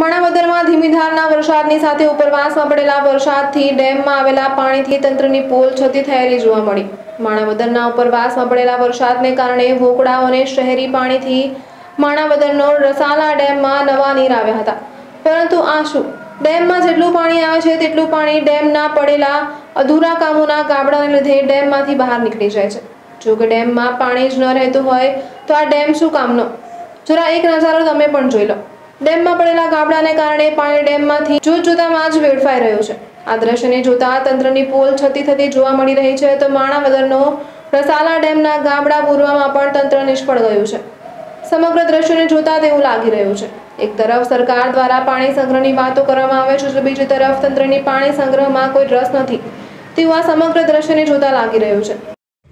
માણાવદરમાં ધીમી ધારના વરસાદની સાથે ઉપરવાસમાં પડેલા વરસાદથી ડેમમાં આવેલા પાણીથી તંત્રની પોલ છતી થયેલી જોવા મળી। માણાવદરના ઉપરવાસમાં પડેલા વરસાદને કારણે વોકડાઓ અને શહેરી પાણીથી માણાવદરનો રસાલા ડેમમાં નવા નીર આવ્યા હતા, પરંતુ આ શું? ડેમમાં જેટલું પાણી આવે છે તેટલું પાણી ડેમના પડેલા અધૂરા કામોના ગાબડાને લીધે ડેમમાંથી બહાર નીકળી જાય છે। જો કે ડેમમાં પાણી જ ન રહેતું હોય તો આ ડેમ શું કામનો? જરા એક નજારો તમે પણ જોઈ લો। ડેમમાં પડેલા ગાબડાને કારણે પાણી ડેમમાંથી જોતામાં જ વેડફાઈ રહ્યું છે। આ દ્રશ્યને જોતા તંત્રની પોલ છતી થતી જોવા મળી રહી છે, તો માણાવદરનો રસાલા ડેમના ગાબડા પૂરવામાં પણ તંત્ર નિષ્ફળ ગયું છે। સમગ્ર દ્રશ્યને જોતા તેવું લાગી રહ્યું છે। એક તરફ સરકાર દ્વારા પાણી સંગ્રહની વાતો કરવામાં આવે છે, તો બીજી તરફ તંત્રની પાણી સંગ્રહમાં કોઈ રસ નથી તેવું આ સમગ્ર દ્રશ્યને જોતા લાગી રહ્યું છે।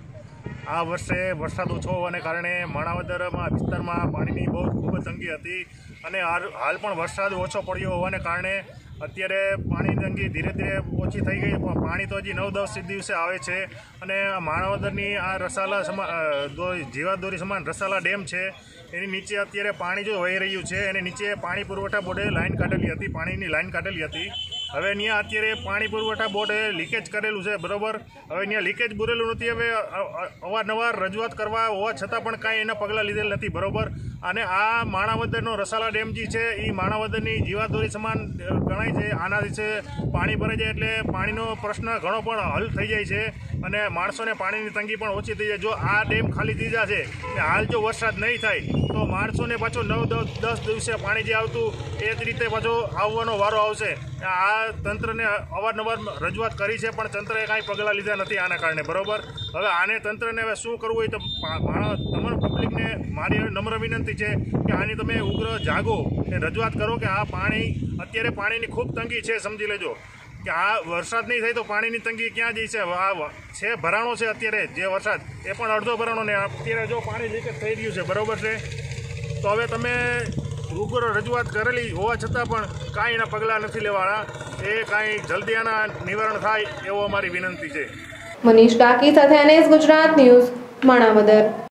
આ વર્ષે વરસાદ ઓછો હોવાને કારણે માણાવદરમાં વિસ્તારમાં પાણીની ખૂબ જ તંગી હતી અને હાલ પણ વરસાદ ઓછો પડ્યો હોવાને કારણે અત્યારે પાણીની તંગી ધીરે ધીરે ઓછી થઈ ગઈ, પણ પાણી તો હજી 9-10 દિવસે આવે છે। અને માણાવદરની આ રસાલા જીવાદોરી સમાન રસાલા ડેમ છે, એની નીચે અત્યારે પાણી જો વહી રહ્યું છે, એની નીચે પાણી પુરવઠા બોર્ડે લાઈન કાઢેલી હતી, પાણીની લાઈન કાઢેલી હતી। હવે ત્યાં અત્યારે પાણી પુરવઠા બોર્ડે લીકેજ કરેલું છે, બરાબર। હવે ત્યાં લીકેજ બુરેલું નથી। હવે અવારનવાર રજૂઆત કરવા હોવા છતાં પણ કાંઈ એના પગલાં લીધેલ નથી, બરાબર। અને આ માણાવદરનો રસાલા ડેમ જે છે એ માણાવદરની જીવાદોરી સમાન ગણાય છે। આના વિશે પાણી ભરાઈ જાય એટલે પાણીનો પ્રશ્ન ઘણો પણ હલ થઈ જાય છે અને માણસોને પાણીની તંગી પણ ઓછી થઈ જાય। જો આ ડેમ ખાલી થઈ જશે ને હાલ જો વરસાદ નહીં થાય તો માણસોને પાછું 9-10 દિવસે પાણી જે આવતું એ જ રીતે પાછો આવવાનો વારો આવશે। આ તંત્રને અવારનવાર રજૂઆત કરી છે, પણ તંત્રએ કાંઈ પગલાં લીધા નથી આના કારણે, બરાબર। હવે આને તંત્રને હવે શું કરવું હોય તો તમામ પબ્લિકને મારી નમ્ર વિનંતી છે કે આની તમે ઉગ્ર જાગો અને રજૂઆત કરો કે આ પાણી અત્યારે પાણીની ખૂબ તંગી છે। સમજી લેજો કે આ વરસાદ નહીં થાય તો પાણીની તંગી ક્યાં જઈ છે? આ છે ભરાણો છે અત્યારે જે વરસાદ એ પણ અડધો ભરાણો ને અત્યારે જો પાણી લીકેજ થઈ રહ્યું છે, બરાબર છે। તો હવે તમે ઉગ્ર રજૂઆત કરેલી હોવા છતાં પણ કાંઈ એના પગલાં નથી લેવાના। એ કાંઈ જલ્દી આના નિવારણ થાય એવો અમારી વિનંતી છે। મનીષ કાકી સાથે NS ગુજરાત ન્યૂઝ, માણાવદર।